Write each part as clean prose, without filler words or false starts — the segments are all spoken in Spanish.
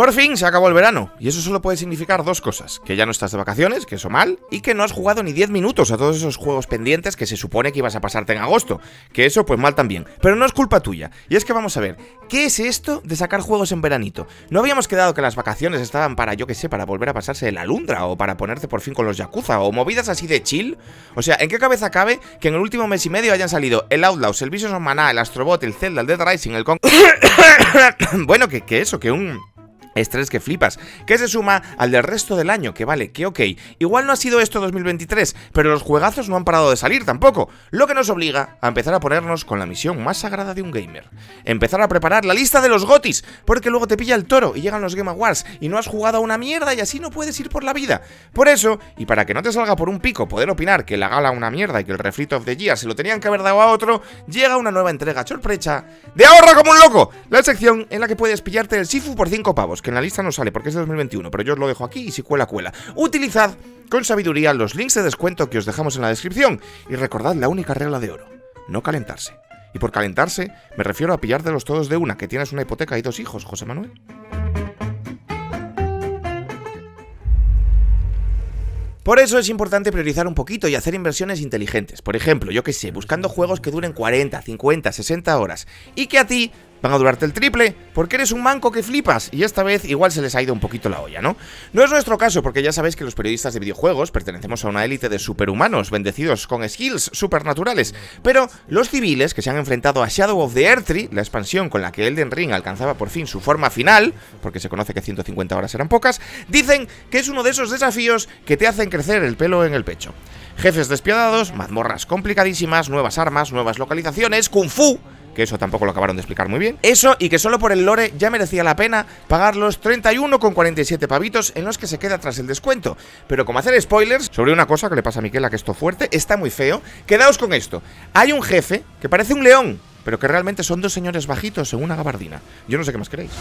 Por fin se acabó el verano, y eso solo puede significar dos cosas: que ya no estás de vacaciones, que eso mal, y que no has jugado ni 10 minutos a todos esos juegos pendientes que se supone que ibas a pasarte en agosto, que eso pues mal también. Pero no es culpa tuya, y es que vamos a ver, ¿qué es esto de sacar juegos en veranito? ¿No habíamos quedado que las vacaciones estaban para, yo que sé, para volver a pasarse de la Lundra, o para ponerte por fin con los Yakuza, o movidas así de chill? O sea, ¿en qué cabeza cabe que en el último mes y medio hayan salido el Outlaws, el Visions of Mana, el Astrobot, el Zelda, el Dead Rising, el bueno, que eso, que un estrés que flipas, que se suma al del resto del año, que vale, que ok, igual no ha sido esto 2023, pero los juegazos no han parado de salir tampoco, lo que nos obliga a empezar a ponernos con la misión más sagrada de un gamer: empezar a preparar la lista de los GOTYs, porque luego te pilla el toro y llegan los Game Awards y no has jugado a una mierda y así no puedes ir por la vida. Por eso, y para que no te salga por un pico poder opinar que la gala una mierda y que el Refrit of the Year se lo tenían que haber dado a otro, llega una nueva entrega sorpresa de Ahorra como un loco, la sección en la que puedes pillarte el Sifu por 5 pavos, que en la lista no sale porque es de 2021, pero yo os lo dejo aquí y si cuela, cuela. Utilizad con sabiduría los links de descuento que os dejamos en la descripción y recordad la única regla de oro: no calentarse. Y por calentarse me refiero a pillártelos todos de una, que tienes una hipoteca y 2 hijos, José Manuel. Por eso es importante priorizar un poquito y hacer inversiones inteligentes. Por ejemplo, yo que sé, buscando juegos que duren 40, 50, 60 horas y que a ti van a durarte el triple, porque eres un manco que flipas, y esta vez igual se les ha ido un poquito la olla, ¿no? No es nuestro caso, porque ya sabéis que los periodistas de videojuegos pertenecemos a una élite de superhumanos, bendecidos con skills supernaturales, pero los civiles que se han enfrentado a Shadow of the Erdtree, la expansión con la que Elden Ring alcanzaba por fin su forma final, porque se conoce que 150 horas eran pocas, dicen que es uno de esos desafíos que te hacen crecer el pelo en el pecho. Jefes despiadados, mazmorras complicadísimas, nuevas armas, nuevas localizaciones, kung fu, que eso tampoco lo acabaron de explicar muy bien. Eso, y que solo por el lore ya merecía la pena pagar los 31,47 pavitos en los que se queda tras el descuento. Pero como hacer spoilers sobre una cosa que le pasa a Miquela, que esto fuerte, está muy feo, quedaos con esto: hay un jefe que parece un león, pero que realmente son 2 señores bajitos en una gabardina. Yo no sé qué más queréis.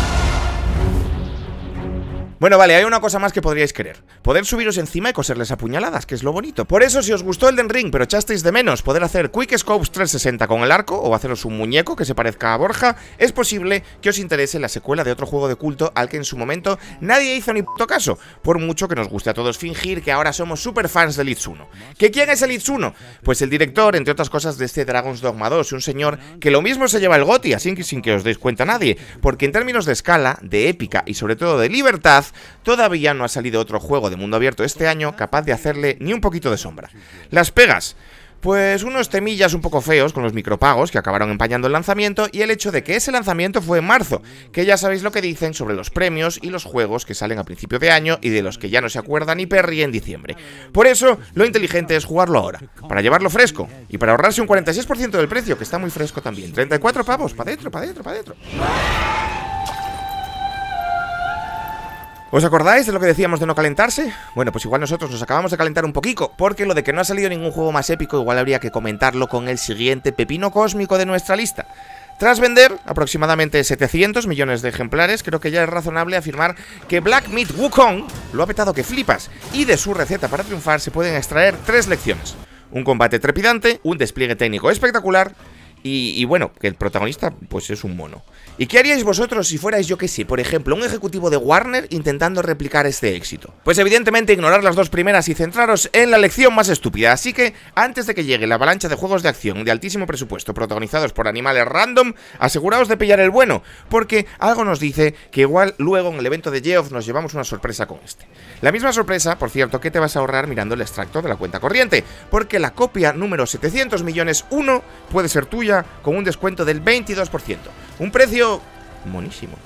Bueno, vale, hay una cosa más que podríais querer: poder subiros encima y coserles a puñaladas, que es lo bonito. Por eso, si os gustó Elden Ring, pero echasteis de menos poder hacer Quick Scopes 360 con el arco, o haceros un muñeco que se parezca a Borja, es posible que os interese la secuela de otro juego de culto al que en su momento nadie hizo ni puto caso, por mucho que nos guste a todos fingir que ahora somos super fans del Itsuno. ¿Que quién es el Itsuno? Pues el director, entre otras cosas, de este Dragon's Dogma 2, un señor que lo mismo se lleva el GOTY, así que sin que os deis cuenta nadie, porque en términos de escala, de épica y sobre todo de libertad, todavía no ha salido otro juego de mundo abierto este año capaz de hacerle ni un poquito de sombra. Las pegas: pues unos temillas un poco feos con los micropagos que acabaron empañando el lanzamiento, y el hecho de que ese lanzamiento fue en marzo, que ya sabéis lo que dicen sobre los premios y los juegos que salen a principio de año y de los que ya no se acuerda ni Perry en diciembre. Por eso, lo inteligente es jugarlo ahora, para llevarlo fresco y para ahorrarse un 46% del precio, que está muy fresco también. 34 pavos, pa' dentro, pa' dentro, pa' dentro. ¿Os acordáis de lo que decíamos de no calentarse? Bueno, pues igual nosotros nos acabamos de calentar un poquito, porque lo de que no ha salido ningún juego más épico igual habría que comentarlo con el siguiente pepino cósmico de nuestra lista. Tras vender aproximadamente 700 millones de ejemplares, creo que ya es razonable afirmar que Black Myth Wukong lo ha petado que flipas, y de su receta para triunfar se pueden extraer 3 lecciones: un combate trepidante, un despliegue técnico espectacular y bueno, que el protagonista pues es un mono. ¿Y qué haríais vosotros si fuerais, yo que sé, por ejemplo, un ejecutivo de Warner intentando replicar este éxito? Pues evidentemente ignorar las 2 primeras y centraros en la lección más estúpida. Así que, antes de que llegue la avalancha de juegos de acción de altísimo presupuesto protagonizados por animales random, aseguraos de pillar el bueno, porque algo nos dice que igual luego en el evento de Geoff nos llevamos una sorpresa con este. La misma sorpresa, por cierto, que te vas a ahorrar mirando el extracto de la cuenta corriente, porque la copia número 700 millones 1 puede ser tuya con un descuento del 22%. Un precio monísimo.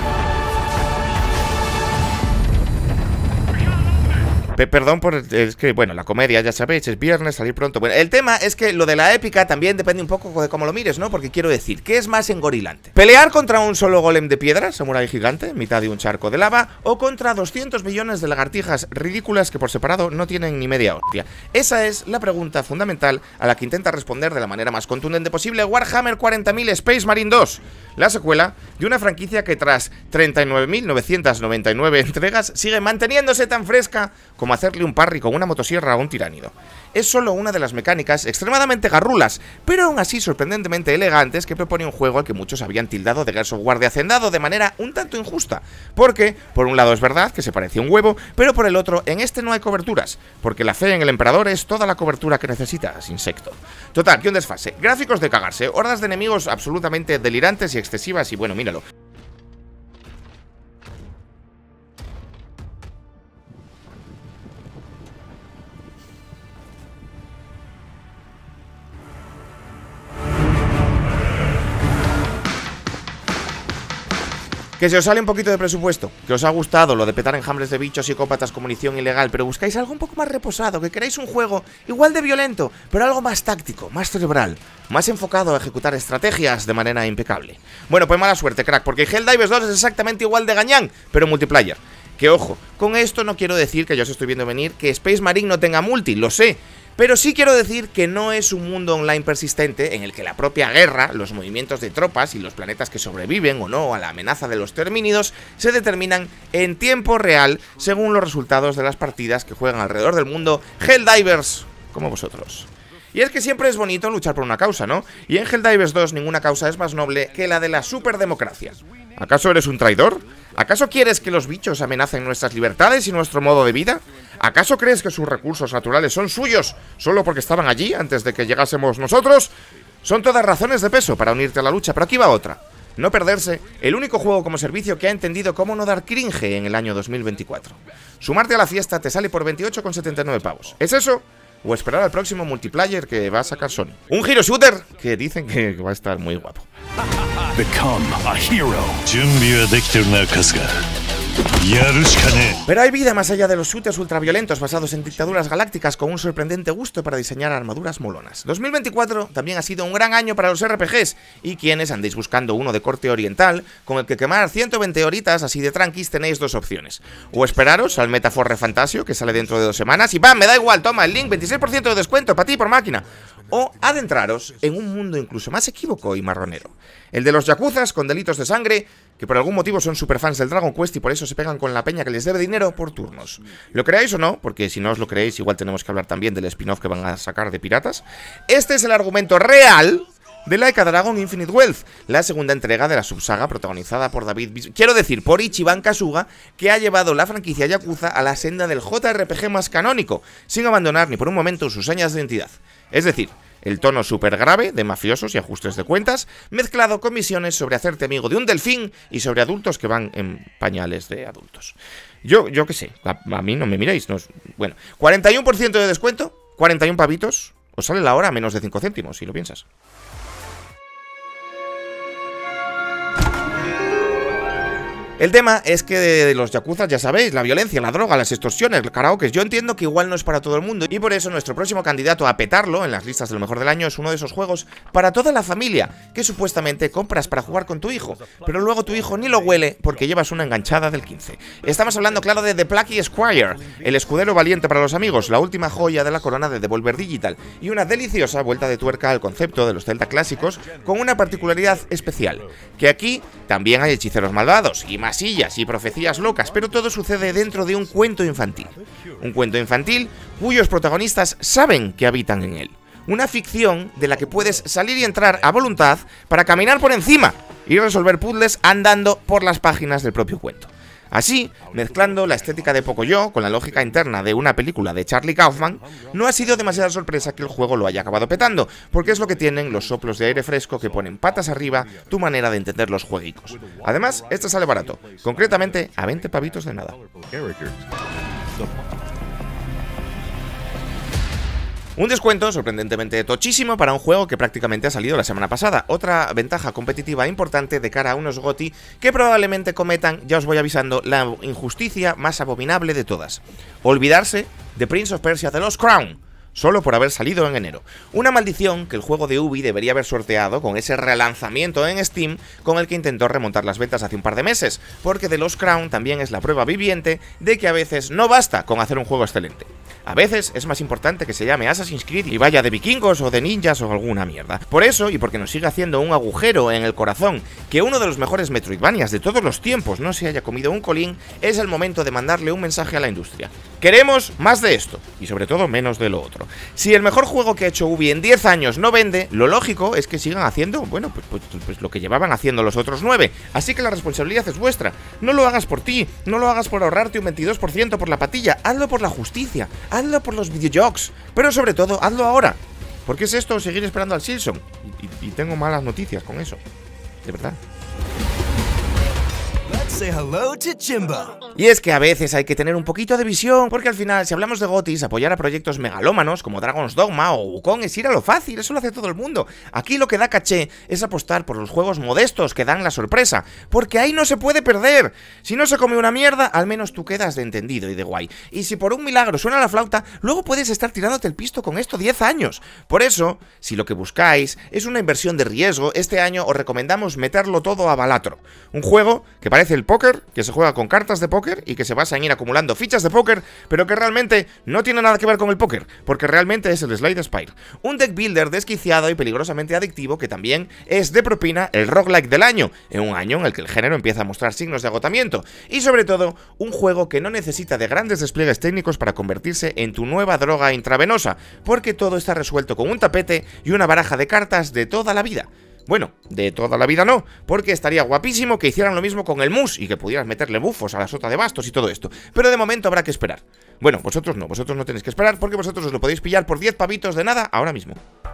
Perdón por... es que, bueno, la comedia, ya sabéis, es viernes, salir pronto. Bueno, el tema es que lo de la épica también depende un poco de cómo lo mires, ¿no? Porque quiero decir, ¿qué es más engorilante? ¿Pelear contra un solo golem de piedra, samurái gigante, en mitad de un charco de lava? ¿O contra 200 millones de lagartijas ridículas que por separado no tienen ni media hostia? Esa es la pregunta fundamental a la que intenta responder de la manera más contundente posible Warhammer 40.000 Space Marine 2, la secuela de una franquicia que tras 39.999 entregas sigue manteniéndose tan fresca como como hacerle un parry con una motosierra a un tiránido. Es solo una de las mecánicas extremadamente garrulas, pero aún así sorprendentemente elegantes que propone un juego al que muchos habían tildado de Gears of War de hacendado de manera un tanto injusta. Porque, por un lado es verdad que se parecía un huevo, pero por el otro, en este no hay coberturas, porque la fe en el emperador es toda la cobertura que necesitas, insecto. Total, que un desfase. Gráficos de cagarse, hordas de enemigos absolutamente delirantes y excesivas y bueno, míralo. Que se os sale un poquito de presupuesto, que os ha gustado lo de petar enjambres de bichos psicópatas con munición ilegal, pero buscáis algo un poco más reposado, que queréis un juego igual de violento, pero algo más táctico, más cerebral, más enfocado a ejecutar estrategias de manera impecable. Bueno, pues mala suerte, crack, porque Helldivers 2 es exactamente igual de gañán, pero multiplayer. Que ojo, con esto no quiero decir que yo os estoy viendo venir que Space Marine no tenga multi, lo sé. Pero sí quiero decir que no es un mundo online persistente en el que la propia guerra, los movimientos de tropas y los planetas que sobreviven o no a la amenaza de los termínidos se determinan en tiempo real según los resultados de las partidas que juegan alrededor del mundo Helldivers como vosotros. Y es que siempre es bonito luchar por una causa, ¿no? Y en Helldivers 2 ninguna causa es más noble que la de la superdemocracia. ¿Acaso eres un traidor? ¿Acaso quieres que los bichos amenacen nuestras libertades y nuestro modo de vida? ¿Acaso crees que sus recursos naturales son suyos solo porque estaban allí antes de que llegásemos nosotros? Son todas razones de peso para unirte a la lucha, pero aquí va otra. No perderse el único juego como servicio que ha entendido cómo no dar cringe en el año 2024. Sumarte a la fiesta te sale por 28,79 pavos. ¿Es eso? ¿O esperar al próximo multiplayer que va a sacar Sony? Un hero shooter que dicen que va a estar muy guapo. Become a hero. Pero hay vida más allá de los shooters ultraviolentos basados en dictaduras galácticas con un sorprendente gusto para diseñar armaduras molonas. 2024 también ha sido un gran año para los RPGs, y quienes andéis buscando uno de corte oriental con el que quemar 120 horitas así de tranquis, tenéis dos opciones. O esperaros al Metaforre Fantasio, que sale dentro de 2 semanas, y ¡pam! Me da igual, toma el link, 26% de descuento para ti por máquina. O adentraros en un mundo incluso más equívoco y marronero. El de los yakuzas con delitos de sangre, que por algún motivo son superfans del Dragon Quest y por eso se pegan con la peña que les debe dinero por turnos. ¿Lo creáis o no? Porque si no os lo creéis, igual tenemos que hablar también del spin-off que van a sacar de piratas. Este es el argumento real de Like a Dragon Infinite Wealth, la segunda entrega de la subsaga protagonizada por quiero decir, por Ichiban Kasuga, que ha llevado la franquicia Yakuza a la senda del JRPG más canónico, sin abandonar ni por un momento sus señas de identidad. Es decir, el tono súper grave de mafiosos y ajustes de cuentas, mezclado con misiones sobre hacerte amigo de un delfín y sobre adultos que van en pañales de adultos. Yo qué sé, a mí no me miráis, no es... Bueno, 41% de descuento, 41 pavitos, os sale la hora a menos de 5 céntimos, si lo piensas. El tema es que de los yakuzas, ya sabéis, la violencia, la droga, las extorsiones, el karaoke, yo entiendo que igual no es para todo el mundo, y por eso nuestro próximo candidato a petarlo en las listas de lo mejor del año es uno de esos juegos para toda la familia, que supuestamente compras para jugar con tu hijo, pero luego tu hijo ni lo huele porque llevas una enganchada del 15. Estamos hablando, claro, de The Plucky Squire, el escudero valiente para los amigos, la última joya de la corona de Devolver Digital, y una deliciosa vuelta de tuerca al concepto de los Zelda clásicos, con una particularidad especial, que aquí también hay hechiceros malvados, y masillas y profecías locas, pero todo sucede dentro de un cuento infantil. Un cuento infantil cuyos protagonistas saben que habitan en él. Una ficción de la que puedes salir y entrar a voluntad para caminar por encima y resolver puzzles andando por las páginas del propio cuento. Así, mezclando la estética de Pocoyo con la lógica interna de una película de Charlie Kaufman, no ha sido demasiada sorpresa que el juego lo haya acabado petando, porque es lo que tienen los soplos de aire fresco que ponen patas arriba tu manera de entender los jueguicos. Además, este sale barato, concretamente a 20 pavitos de nada. Un descuento sorprendentemente tochísimo para un juego que prácticamente ha salido la semana pasada. Otra ventaja competitiva importante de cara a unos GOTY que probablemente cometan, ya os voy avisando, la injusticia más abominable de todas: olvidarse de Prince of Persia: The Lost Crown, solo por haber salido en enero. Una maldición que el juego de Ubi debería haber sorteado con ese relanzamiento en Steam con el que intentó remontar las ventas hace un par de meses, porque The Lost Crown también es la prueba viviente de que a veces no basta con hacer un juego excelente. A veces es más importante que se llame Assassin's Creed y vaya de vikingos o de ninjas o alguna mierda. Por eso, y porque nos sigue haciendo un agujero en el corazón que uno de los mejores Metroidvanias de todos los tiempos no se haya comido un colín, es el momento de mandarle un mensaje a la industria. Queremos más de esto, y sobre todo menos de lo otro. Si el mejor juego que ha hecho Ubi en 10 años no vende, lo lógico es que sigan haciendo, bueno, pues lo que llevaban haciendo los otros 9. Así que la responsabilidad es vuestra. No lo hagas por ti, no lo hagas por ahorrarte un 22% por la patilla, hazlo por la justicia, hazlo por los videojuegos, pero sobre todo, hazlo ahora. Porque es esto seguir esperando al Silson. Y tengo malas noticias con eso. De verdad. Say hello to Jimbo. Y es que a veces hay que tener un poquito de visión, porque al final, si hablamos de GOTYs, apoyar a proyectos megalómanos como Dragon's Dogma o Wukong es ir a lo fácil, eso lo hace todo el mundo. Aquí lo que da caché es apostar por los juegos modestos que dan la sorpresa, porque ahí no se puede perder. Si no se come una mierda, al menos tú quedas de entendido y de guay. Y si por un milagro suena la flauta, luego puedes estar tirándote el pisto con esto 10 años. Por eso, si lo que buscáis es una inversión de riesgo, este año os recomendamos meterlo todo a Balatro. Un juego que parece el póker, que se juega con cartas de póker y que se basa en ir acumulando fichas de póker, pero que realmente no tiene nada que ver con el póker, porque realmente es el Slade Spire, un deck builder desquiciado y peligrosamente adictivo que también es de propina el roguelike del año, en un año en el que el género empieza a mostrar signos de agotamiento, y sobre todo, un juego que no necesita de grandes despliegues técnicos para convertirse en tu nueva droga intravenosa, porque todo está resuelto con un tapete y una baraja de cartas de toda la vida. Bueno, de toda la vida no, porque estaría guapísimo que hicieran lo mismo con el mus y que pudieras meterle bufos a la sota de bastos y todo esto. Pero de momento habrá que esperar. Bueno, vosotros no tenéis que esperar porque vosotros os lo podéis pillar por 10 pavitos de nada ahora mismo.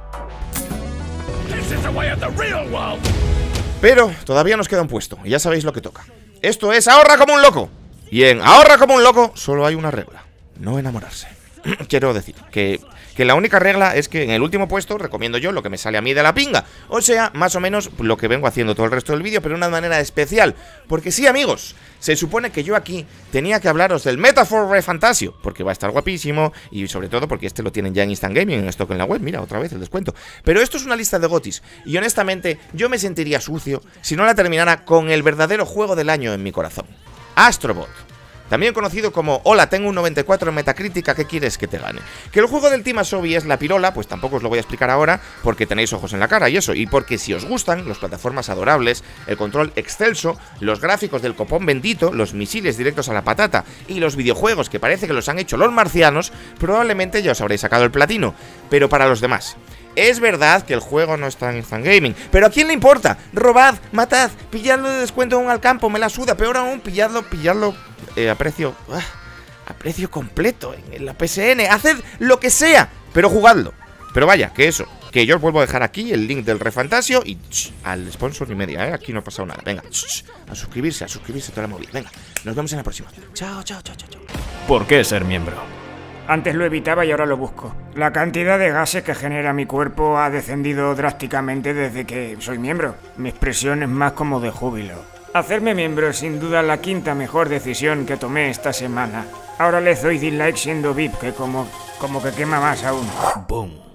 Pero todavía nos queda un puesto y ya sabéis lo que toca. Esto es ahorra como un loco. Y en ahorra como un loco solo hay una regla: no enamorarse. Quiero decir que la única regla es que en el último puesto recomiendo yo lo que me sale a mí de la pinga. O sea, más o menos lo que vengo haciendo todo el resto del vídeo, pero de una manera especial. Porque sí, amigos, se supone que yo aquí tenía que hablaros del Metaphor ReFantasio, porque va a estar guapísimo y sobre todo porque este lo tienen ya en Instant Gaming, en stock en la web. Mira, otra vez el descuento. Pero esto es una lista de GOTYs y honestamente yo me sentiría sucio si no la terminara con el verdadero juego del año en mi corazón: Astro Bot. También conocido como hola, tengo un 94 en Metacrítica, ¿qué quieres que te gane? Que el juego del Team Asobi es la pirola, pues tampoco os lo voy a explicar ahora, porque tenéis ojos en la cara y eso, y porque si os gustan las plataformas adorables, el control excelso, los gráficos del copón bendito, los misiles directos a la patata y los videojuegos que parece que los han hecho los marcianos, probablemente ya os habréis sacado el platino. Pero para los demás, es verdad que el juego no está en Instant Gaming, pero ¿a quién le importa? Robad, matad, pilladlo de descuento en un al campo, me la suda, peor aún, pilladlo a precio completo en la PSN, haced lo que sea, pero jugadlo. Pero vaya, que eso, que yo os vuelvo a dejar aquí el link del ReFantasio y al sponsor ni media, aquí no ha pasado nada. Venga, a suscribirse toda la movida. Venga, nos vemos en la próxima. Chao. ¿Por qué ser miembro? Antes lo evitaba y ahora lo busco. La cantidad de gases que genera mi cuerpo ha descendido drásticamente desde que soy miembro. Mi expresión es más como de júbilo. Hacerme miembro es sin duda la quinta mejor decisión que tomé esta semana. Ahora les doy dislike siendo VIP, que como que quema más aún. Boom.